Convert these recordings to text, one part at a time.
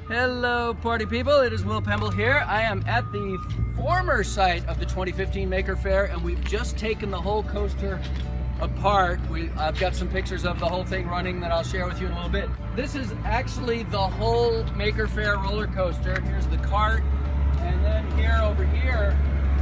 Hello party people, it is Will Pemble here. I am at the former site of the 2015 Maker Faire and we've just taken the whole coaster apart. I've got some pictures of the whole thing running that I'll share with you in a little bit. This is actually the whole Maker Faire roller coaster. Here's the cart, and then over here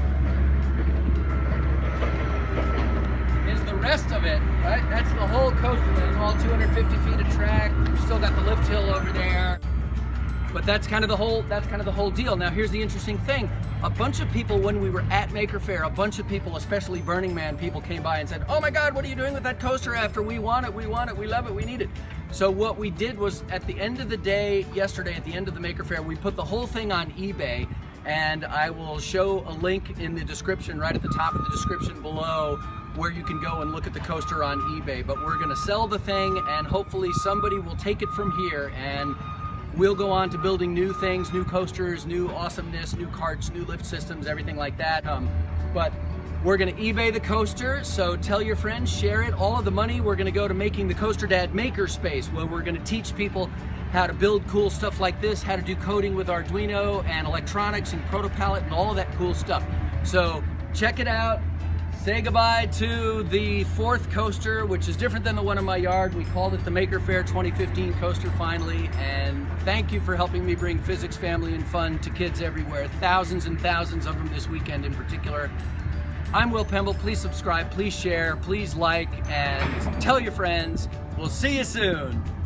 is the rest of it, right? That's the whole coaster. There's all 250 feet of track. We've still got the lift hill over there. But that's kind of the whole deal. Now here's the interesting thing. A bunch of people, when we were at Maker Faire, a bunch of people, especially Burning Man people, came by and said, oh my God, what are you doing with that coaster after? We want it, we love it, we need it. So what we did was, at the end of the day, yesterday, at the end of the Maker Faire, we put the whole thing on eBay, and I will show a link in the description, right at the top of the description below, where you can go and look at the coaster on eBay. But we're gonna sell the thing, and hopefully somebody will take it from here, and we'll go on to building new things, new coasters, new awesomeness, new carts, new lift systems, everything like that. But we're gonna eBay the coaster, so tell your friends, share it. All of the money, we're gonna go to making the Coaster Dad Makerspace, where we're gonna teach people how to build cool stuff like this, how to do coding with Arduino and electronics and Protopalette and all of that cool stuff. So check it out. Say goodbye to the fourth coaster, which is different than the one in my yard. We called it the Maker Faire 2015 coaster finally, and thank you for helping me bring physics, family, and fun to kids everywhere. Thousands and thousands of them this weekend in particular. I'm Will Pemble. Please subscribe, please share, please like, and tell your friends. We'll see you soon.